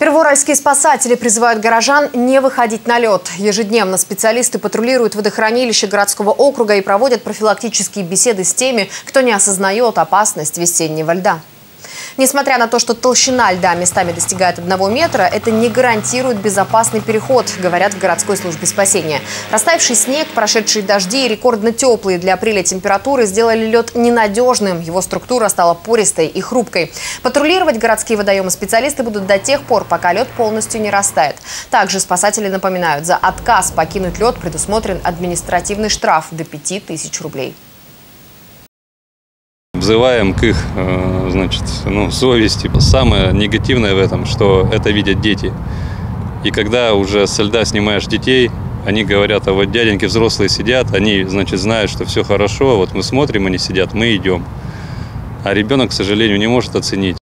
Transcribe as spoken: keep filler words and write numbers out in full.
Первоуральские спасатели призывают горожан не выходить на лед. Ежедневно специалисты патрулируют водохранилище городского округа и проводят профилактические беседы с теми, кто не осознает опасность весеннего льда. Несмотря на то, что толщина льда местами достигает одного метра, это не гарантирует безопасный переход, говорят в городской службе спасения. Растаявший снег, прошедшие дожди и рекордно теплые для апреля температуры сделали лед ненадежным. Его структура стала пористой и хрупкой. Патрулировать городские водоемы специалисты будут до тех пор, пока лед полностью не растает. Также спасатели напоминают, за отказ покинуть лед предусмотрен административный штраф до пяти тысяч рублей. Взываем к их значит, ну, совести. Самое негативное в этом, что это видят дети. И когда уже со льда снимаешь детей, они говорят: а вот дяденьки взрослые сидят, они значит, знают, что все хорошо, вот мы смотрим, они сидят, мы идем. А ребенок, к сожалению, не может оценить.